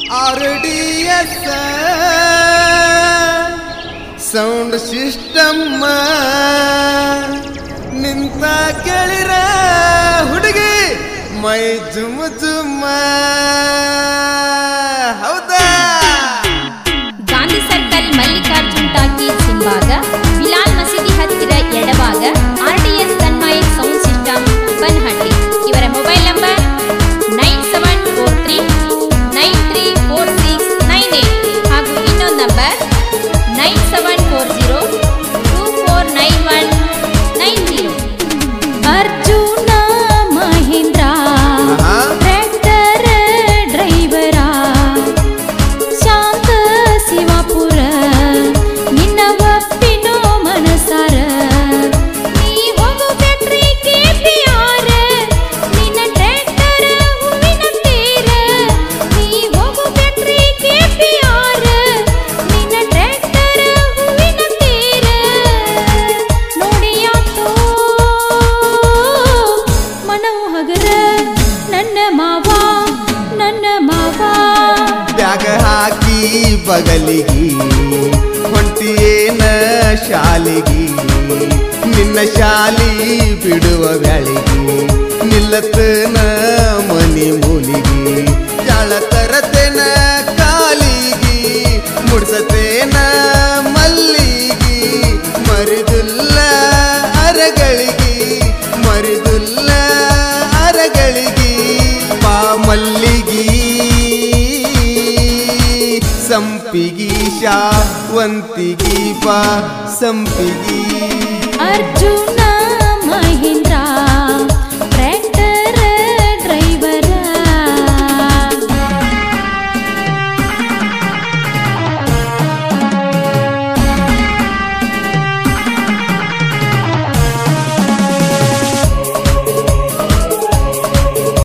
RDS sound system ನಿಂತ ಕೇಳಿರ ಹುಡುಗಿ ಮೈ ಜುಮ್ ಜುಮ್ಮ ಹೌದಾ ಗಾಂಧಿ ಸರ್ಕಲ್ ಮಲ್ಲಿಕಾರ್ಜುನ್ ಟಾಕೀಸ್ ಹಿಂಭಾಗ ಬಿಲಾಲ್ ಮಸೀದಿ ಹತ್ತಿರ ಎಡಭಾಗ RDS Tanmaya sound system Banahatti ಇವರ ಮೊಬೈಲ್ ನಂಬರ್ 9743934698 ಹಾಗೂ ಇನ್ನೊಂದು number 9740249190 Arjuna Mahindra tractor driver Shanta Shivapura ನಿನ್ನ ಒಪ್ಪಿನೋ ಮನಸಾರ ನೀ ಹೋಗು ಫ್ಯಾಕ್ಟ್ರಿ KPR ನಿನ್ನ ಟ್ರ್ಯಾಕ್ಟರ್ ಹೂವಿನ ತೇರ ನೀ ಹೋಗು ಫ್ಯಾಕ್ಟ್ರಿ KPR ನಿನ್ನ ಟ್ರ್ಯಾಕ್ಟರ್ ಹೂವಿನ ತೇರ ನೋಡಿಯಾತೋ ಮನವು ಹಗರ ನನ್ನ ಮಾವ ಬ್ಯಾಗ ಹಾಕಿ ಬಗಲಿಗಿ ಹೊಂಟಿಯೇನ ಶಾಲಿಗಿ ನಿನ್ನ ಶಾಲಿ ಬಿಡುವ ಬ್ಯಾಳಿಗಿ ನಿಲ್ಲತನ ಮನಿ ಮೂಲಿಗಿ ಜಾಳ ತರತೇನ ಕಾಲಿಗಿ ಮುಡ್ಸತೇನ ಮಲ್ಲಿಗಿ ಮರಿದುಲ್ಲ ಅರಗಳಿಗಿ ಮರಿದುಲ್ಲ ಅರಗಳಿಗಿ ಪಾ ಮಲ್ಲಿಗಿ ಸಂಪಿಗಿ ಶಾವಂತಿಗಿ ಬಾ ಸಂಪಿಗಿ ಅರ್ಜುನ